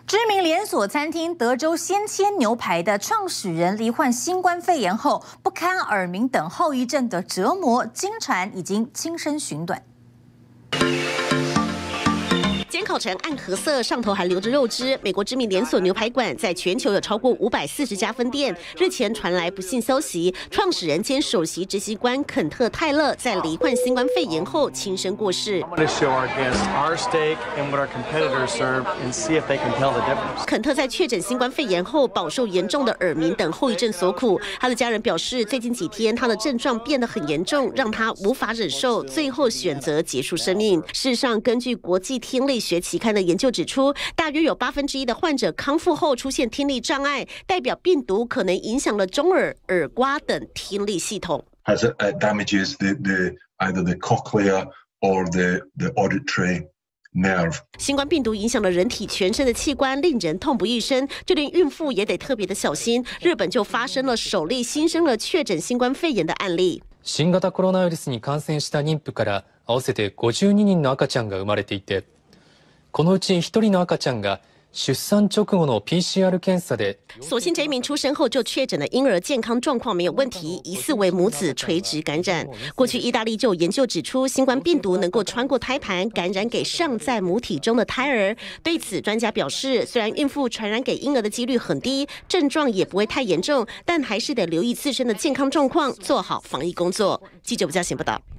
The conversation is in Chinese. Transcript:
知名连锁餐厅德州鲜切牛排的创始人罹患新冠肺炎后，不堪耳鸣等后遗症的折磨，经传已经轻生寻短。 煎烤成暗褐色，上头还留着肉汁。美国知名连锁牛排馆在全球有超过540家分店。日前传来不幸消息，创始人兼首席执行官肯特·泰勒在罹患新冠肺炎后轻生过世。肯特在确诊新冠肺炎后，饱受严重的耳鸣等后遗症所苦。他的家人表示，最近几天他的症状变得很严重，让他无法忍受，最后选择结束生命。事实上，根据国际听力学期刊的研究指出，大约有1/8的患者康复后出现听力障碍，代表病毒可能影响了中耳、耳瓜等听力系统。 As it damages either the cochlea or the auditory nerve. 新冠病毒影响了人体全身的器官，令人痛不欲生，就连孕妇也得特别的小心。日本就发生了首例新生儿确诊新冠肺炎的案例。 新型コロナウイルスに感染した妊婦から合わせて52人の赤ちゃんが生まれていて。 このうち1人の赤ちゃんが出産直後の PCR 検査で， 所幸这一名出生后就确诊的婴儿健康状况没有问题，疑似为母子垂直感染。过去意大利就有研究指出，新冠病毒能够穿过胎盘感染给尚在母体中的胎儿。对此，专家表示，虽然孕妇传染给婴儿的几率很低，症状也不会太严重，但还是得留意自身的健康状况，做好防疫工作。记者吴嘉贤报道。